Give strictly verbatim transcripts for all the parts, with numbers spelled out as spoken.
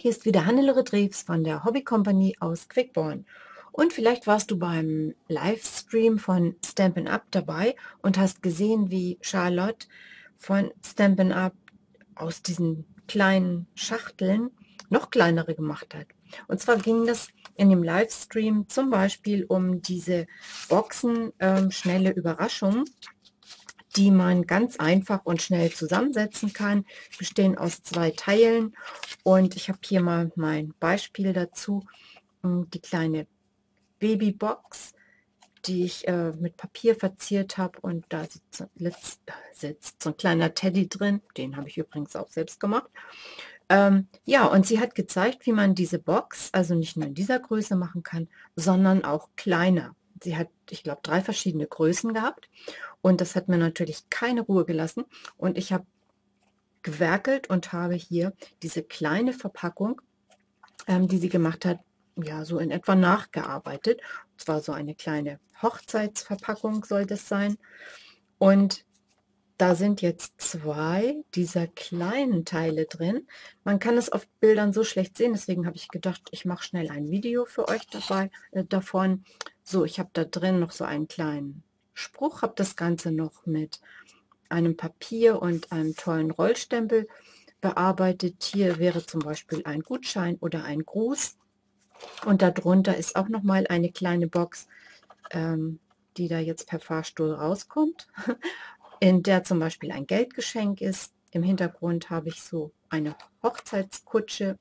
hier ist wieder Hannelore Drews von der Hobbykompanie aus Quickborn. Und vielleicht warst du beim Livestream von Stampin' Up dabei und hast gesehen, wie Charlotte von Stampin' Up aus diesen kleinen Schachteln noch kleinere gemacht hat. Und zwar ging das in dem Livestream zum Beispiel um diese Boxen ähm, schnelle Überraschung, die man ganz einfach und schnell zusammensetzen kann, bestehen aus zwei Teilen. Und ich habe hier mal mein Beispiel dazu, die kleine Babybox, die ich äh, mit Papier verziert habe, und da sitzt, sitzt so ein kleiner Teddy drin, den habe ich übrigens auch selbst gemacht. Ähm, ja, und sie hat gezeigt, wie man diese Box, also nicht nur in dieser Größe machen kann, sondern auch kleiner. Sie hat, ich glaube, drei verschiedene Größen gehabt und das hat mir natürlich keine Ruhe gelassen und ich habe gewerkelt und habe hier diese kleine Verpackung, ähm, die sie gemacht hat, ja, so in etwa nachgearbeitet. Und zwar so eine kleine Hochzeitsverpackung soll das sein. Und da sind jetzt zwei dieser kleinen Teile drin. Man kann es auf Bildern so schlecht sehen, deswegen habe ich gedacht, ich mache schnell ein Video für euch dabei äh, davon. So, ich habe da drin noch so einen kleinen Spruch, habe das Ganze noch mit einem Papier und einem tollen Rollstempel bearbeitet. Hier wäre zum Beispiel ein Gutschein oder ein Gruß. Und darunter ist auch noch mal eine kleine Box, ähm, die da jetzt per Fahrstuhl rauskommt, in der zum Beispiel ein Geldgeschenk ist. Im Hintergrund habe ich so eine Hochzeitskutsche.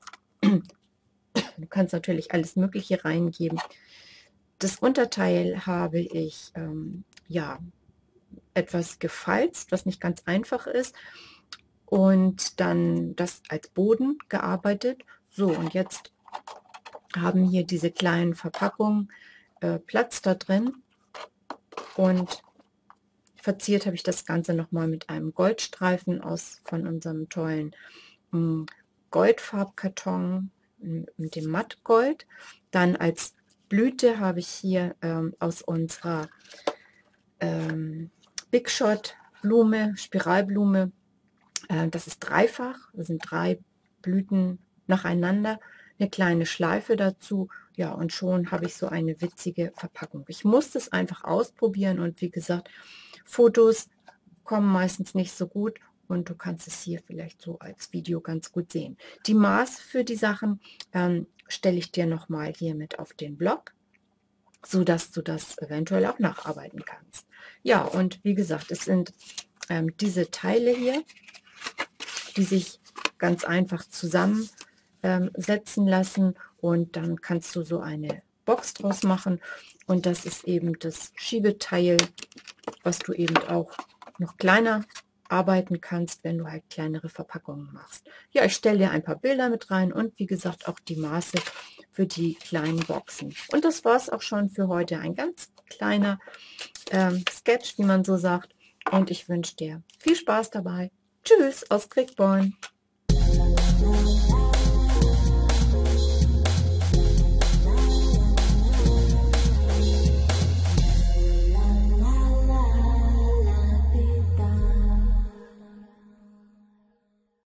Du kannst natürlich alles Mögliche reingeben. Das Unterteil habe ich ähm, ja etwas gefalzt, was nicht ganz einfach ist, und dann das als Boden gearbeitet. So, und jetzt haben hier diese kleinen Verpackungen äh, Platz da drin, und verziert habe ich das Ganze nochmal mit einem Goldstreifen aus von unserem tollen mh, Goldfarbkarton mit dem Mattgold. Dann als Blüte habe ich hier ähm, aus unserer ähm, Big Shot Blume, Spiralblume, äh, das ist dreifach, das sind drei Blüten nacheinander, eine kleine Schleife dazu, ja, und schon habe ich so eine witzige Verpackung. Ich musste es einfach ausprobieren und wie gesagt, Fotos kommen meistens nicht so gut und du kannst es hier vielleicht so als Video ganz gut sehen. Die Maße für die Sachen ähm, stelle ich dir nochmal hier mit auf den Blog, so dass du das eventuell auch nacharbeiten kannst. Ja, und wie gesagt, es sind ähm, diese Teile hier, die sich ganz einfach zusammensetzen ähm, lassen, und dann kannst du so eine Box draus machen, und das ist eben das Schiebeteil, was du eben auch noch kleiner arbeiten kannst, wenn du halt kleinere Verpackungen machst. Ja, ich stelle dir ein paar Bilder mit rein und wie gesagt auch die Maße für die kleinen Boxen. Und das war es auch schon für heute. Ein ganz kleiner ähm, Sketch, wie man so sagt. Und ich wünsche dir viel Spaß dabei. Tschüss aus Quickborn.